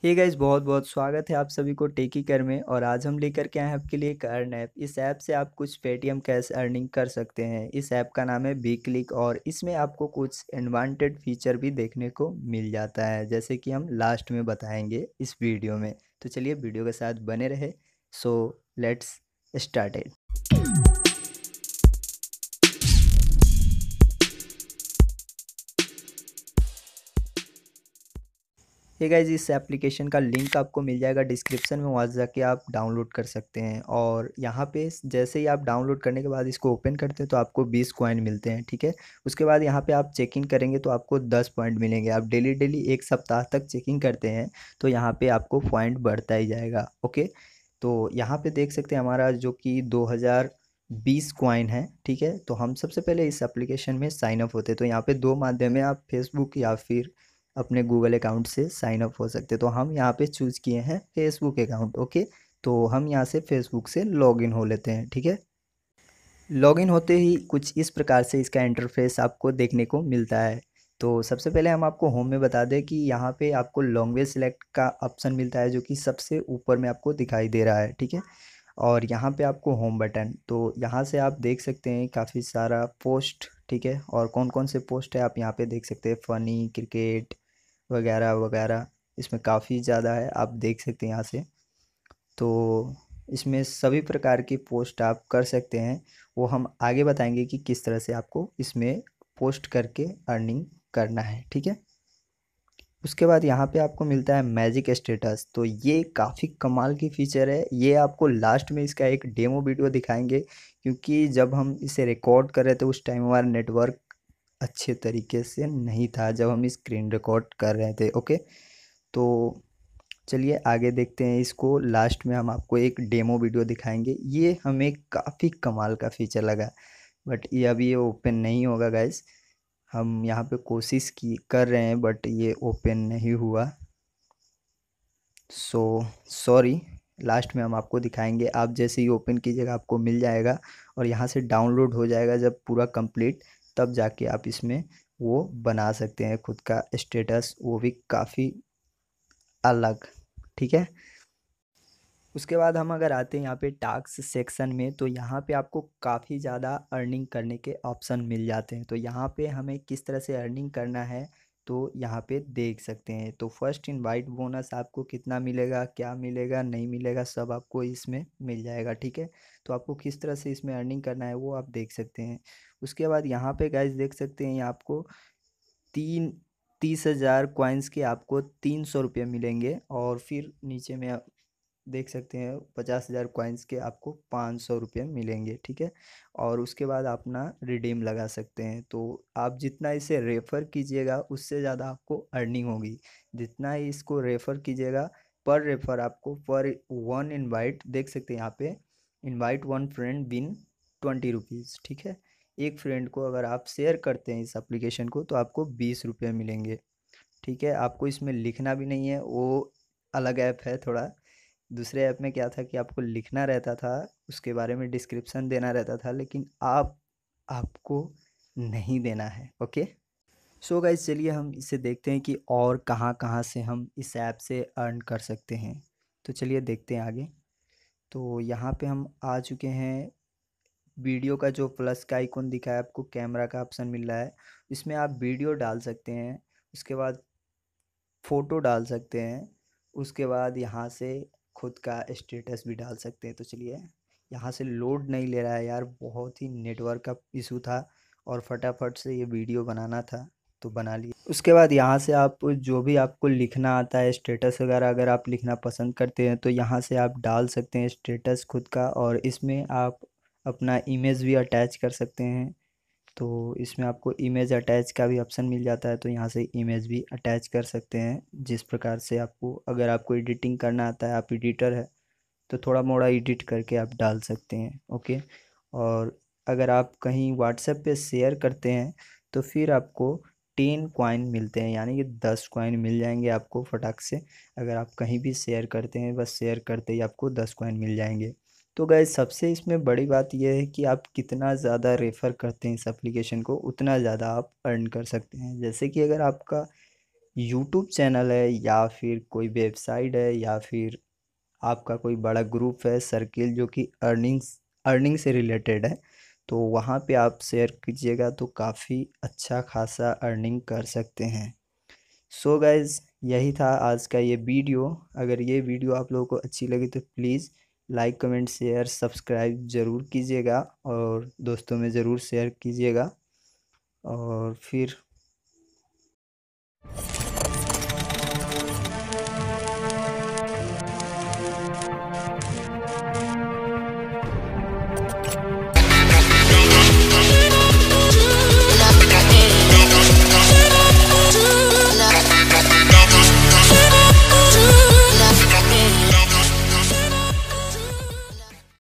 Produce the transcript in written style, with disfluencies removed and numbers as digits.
Hey guys, बहुत बहुत स्वागत है आप सभी को टेकी कर में। और आज हम लेकर के आए हैं आपके लिए एक अर्न ऐप। इस ऐप से आप कुछ पेटीएम कैश अर्निंग कर सकते हैं। इस ऐप का नाम है बी क्लिक और इसमें आपको कुछ एडवांटेड फीचर भी देखने को मिल जाता है, जैसे कि हम लास्ट में बताएंगे इस वीडियो में। तो चलिए वीडियो के साथ बने रहे। So let's start it. Hey guys, इस एप्लीकेशन का लिंक आपको मिल जाएगा डिस्क्रिप्शन में, वहाँ जाके आप डाउनलोड कर सकते हैं। और यहाँ पे जैसे ही आप डाउनलोड करने के बाद इसको ओपन करते हैं तो आपको 20 कॉइन मिलते हैं, ठीक है। उसके बाद यहाँ पे आप चेक इन करेंगे तो आपको 10 पॉइंट मिलेंगे। आप डेली डेली एक सप्ताह तक चेकिंग करते हैं तो यहाँ पे आपको पॉइंट बढ़ता ही जाएगा, ओके। तो यहाँ पे देख सकते हैं हमारा जो कि 2020 कॉइन है, ठीक है। तो हम सबसे पहले इस एप्लीकेशन में साइन अप होते हैं। तो यहाँ पे दो माध्यम है, आप फेसबुक या फिर अपने गूगल अकाउंट से साइन अप हो सकते। तो हम यहाँ पे चूज़ किए हैं फेसबुक अकाउंट, ओके। तो हम यहाँ से फेसबुक से लॉगिन हो लेते हैं, ठीक है। लॉगिन होते ही कुछ इस प्रकार से इसका इंटरफेस आपको देखने को मिलता है। तो सबसे पहले हम आपको होम में बता दें कि यहाँ पे आपको लैंग्वेज सेलेक्ट का ऑप्शन मिलता है, जो कि सबसे ऊपर में आपको दिखाई दे रहा है, ठीक है। और यहाँ पे आपको होम बटन, तो यहाँ से आप देख सकते हैं काफ़ी सारा पोस्ट, ठीक है। और कौन कौन से पोस्ट है आप यहाँ पे देख सकते हैं, फ़नी, क्रिकेट वगैरह वगैरह। इसमें काफ़ी ज़्यादा है, आप देख सकते हैं यहाँ से। तो इसमें सभी प्रकार की पोस्ट आप कर सकते हैं। वो हम आगे बताएंगे कि किस तरह से आपको इसमें पोस्ट करके अर्निंग करना है, ठीक है। उसके बाद यहाँ पे आपको मिलता है मैजिक स्टेटस। तो ये काफ़ी कमाल की फ़ीचर है। ये आपको लास्ट में इसका एक डेमो वीडियो दिखाएंगे, क्योंकि जब हम इसे रिकॉर्ड कर रहे थे उस टाइम हमारा नेटवर्क अच्छे तरीके से नहीं था जब हम स्क्रीन रिकॉर्ड कर रहे थे, ओके। तो चलिए आगे देखते हैं इसको। लास्ट में हम आपको एक डेमो वीडियो दिखाएंगे। ये हमें काफ़ी कमाल का फीचर लगा, बट ये अभी ये ओपन नहीं होगा गाइस। हम यहाँ पे कोशिश की कर रहे हैं बट ये ओपन नहीं हुआ। So sorry. लास्ट में हम आपको दिखाएंगे। आप जैसे ही ओपन कीजिएगा आपको मिल जाएगा और यहाँ से डाउनलोड हो जाएगा जब पूरा कंप्लीट, तब जाके आप इसमें वो बना सकते हैं खुद का स्टेटस, वो भी काफ़ी अलग, ठीक है। उसके बाद हम अगर आते हैं यहाँ पे टास्क सेक्शन में, तो यहाँ पे आपको काफ़ी ज़्यादा अर्निंग करने के ऑप्शन मिल जाते हैं। तो यहाँ पे हमें किस तरह से अर्निंग करना है तो यहाँ पे देख सकते हैं। तो फर्स्ट इनवाइट बोनस आपको कितना मिलेगा, क्या मिलेगा, नहीं मिलेगा, सब आपको इसमें मिल जाएगा, ठीक है। तो आपको किस तरह से इसमें अर्निंग करना है वो आप देख सकते हैं। उसके बाद यहाँ पे गाइस देख सकते हैं, आपको 30,000 कॉइन्स के आपको 300 रुपये मिलेंगे। और फिर नीचे में देख सकते हैं 50,000 कॉइन्स के आपको 500 रुपये मिलेंगे, ठीक है। और उसके बाद अपना रिडीम लगा सकते हैं। तो आप जितना इसे रेफ़र कीजिएगा उससे ज़्यादा आपको अर्निंग होगी। जितना ही इसको रेफ़र कीजिएगा, पर रेफ़र आपको पर वन इनवाइट देख सकते हैं यहाँ पे, invite one friend win 20 rupees, ठीक है। एक फ्रेंड को अगर आप शेयर करते हैं इस एप्लीकेशन को तो आपको 20 रुपये मिलेंगे, ठीक है। आपको इसमें लिखना भी नहीं है, वो अलग ऐप है थोड़ा। दूसरे ऐप में क्या था कि आपको लिखना रहता था, उसके बारे में डिस्क्रिप्शन देना रहता था, लेकिन आपको नहीं देना है, ओके। सो गाइस, चलिए हम इसे देखते हैं कि और कहाँ कहाँ से हम इस ऐप से अर्न कर सकते हैं। तो चलिए देखते हैं आगे। तो यहाँ पे हम आ चुके हैं। वीडियो का जो प्लस का आइकॉन दिखा है आपको, कैमरा का ऑप्शन मिल रहा है, इसमें आप वीडियो डाल सकते हैं। उसके बाद फ़ोटो डाल सकते हैं। उसके बाद यहाँ से खुद का स्टेटस भी डाल सकते हैं। तो चलिए, यहाँ से लोड नहीं ले रहा है यार, बहुत ही नेटवर्क का इशू था और फटाफट से ये वीडियो बनाना था तो बना लिया। उसके बाद यहाँ से आप जो भी आपको लिखना आता है, स्टेटस वगैरह अगर आप लिखना पसंद करते हैं तो यहाँ से आप डाल सकते हैं स्टेटस खुद का। और इसमें आप अपना इमेज भी अटैच कर सकते हैं। तो इसमें आपको इमेज अटैच का भी ऑप्शन मिल जाता है, तो यहाँ से इमेज भी अटैच कर सकते हैं जिस प्रकार से आपको। अगर आपको एडिटिंग करना आता है, आप एडिटर है, तो थोड़ा मोड़ा एडिट करके आप डाल सकते हैं, ओके। और अगर आप कहीं व्हाट्सएप पे शेयर करते हैं तो फिर आपको 10 कॉइन मिलते हैं, यानी कि 10 कॉइन मिल जाएंगे आपको फटाक से। अगर आप कहीं भी शेयर करते हैं, बस शेयर करते ही आपको 10 कॉइन मिल जाएंगे। तो गैस, सबसे इसमें बड़ी बात यह है कि आप कितना ज़्यादा रेफ़र करते हैं इस एप्लीकेशन को, उतना ज़्यादा आप अर्न कर सकते हैं। जैसे कि अगर आपका यूट्यूब चैनल है या फिर कोई वेबसाइट है या फिर आपका कोई बड़ा ग्रुप है सर्किल जो कि अर्निंग से रिलेटेड है, तो वहाँ पे आप शेयर कीजिएगा तो काफ़ी अच्छा खासा अर्निंग कर सकते हैं। सो गाइज, यही था आज का ये वीडियो। अगर ये वीडियो आप लोगों को अच्छी लगी तो please like comment share subscribe ज़रूर कीजिएगा और दोस्तों में ज़रूर शेयर कीजिएगा। और फिर